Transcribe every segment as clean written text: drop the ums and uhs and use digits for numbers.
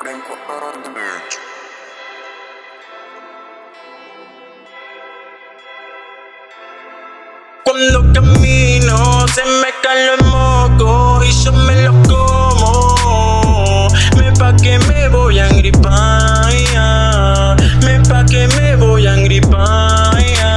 Cuando camino se me caen los mocos y yo me los como. Me pa' que me voy a engripar, me pa' que me voy a engripar,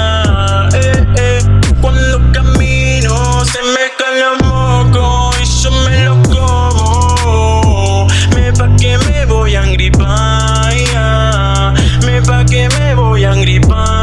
Cuando camino se me caen los mocos y yo me los como. Me pa' que me voy a engripar, me pa' que me voy a engripar.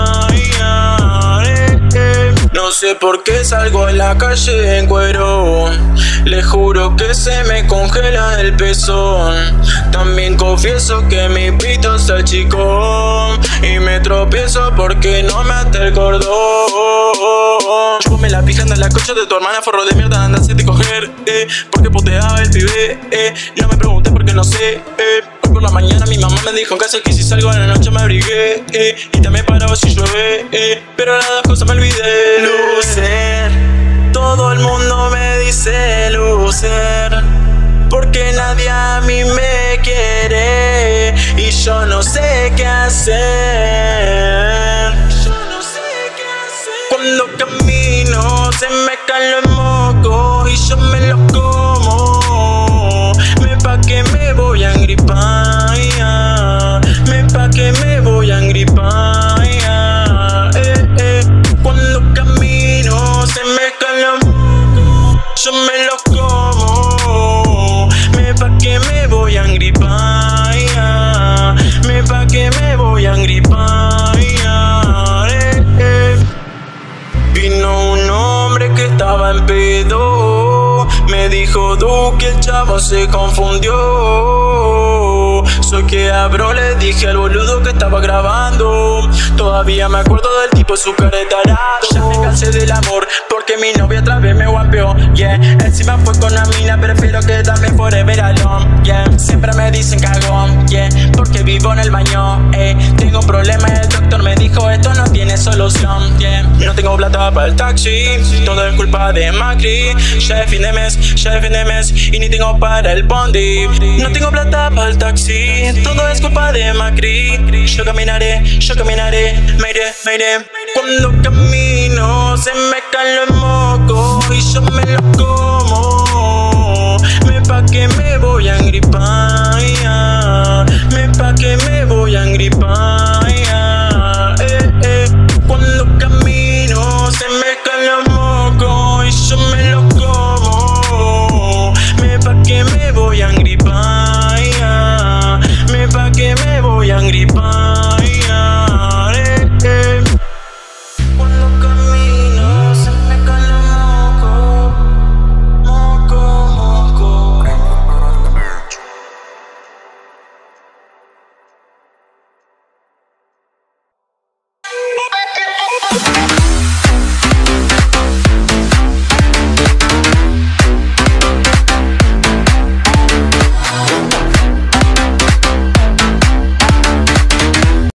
No sé por qué salgo a la calle en cuero. Le juro que se me congela el pezón. También confieso que mi pito es el chico. Y me tropiezo porque no me ata el cordón. Chúpame la pija, anda la cocha de tu hermana, forro de mierda, anda a hacerte coger, porque puteaba el pibe, no me preguntes porque no sé, Hoy por la mañana mi mamá me dijo en casa que si salgo a la noche me abrigué, y también paraba si llueve, pero las dos cosas me olvidé. Loser, todo el mundo me dice loser, porque nadie a mí me quiere y yo no sé qué hacer. Cuando camino se me caen los mocos y yo me los como. Me pa' que me voy a engripar, me pa' que me voy a engripar, Cuando camino se me caen los mocos, yo me los como. Me pa' que me voy a engripar, me pa' que me voy a engripar, Vino un hombre que estaba en pedo, me dijo que el chavo se confundió. Soy que abro, le dije al boludo que estaba grabando. Todavía me acuerdo del tipo, su cara de tarado. Ya me cansé del amor, porque mi novia otra vez me guapeó, Encima fue con una mina, prefiero quedarme forever alone, Siempre me dicen cagón, porque vivo en el baño, Tengo un problema, el doctor me dijo esto no tiene solución, No tengo plata para el taxi, todo es culpa de Macri. Ya es fin de mes, y ni tengo para el bondi. No tengo plata para el taxi, todo es culpa de Macri. Yo caminaré, me iré. Cuando camino se me caen los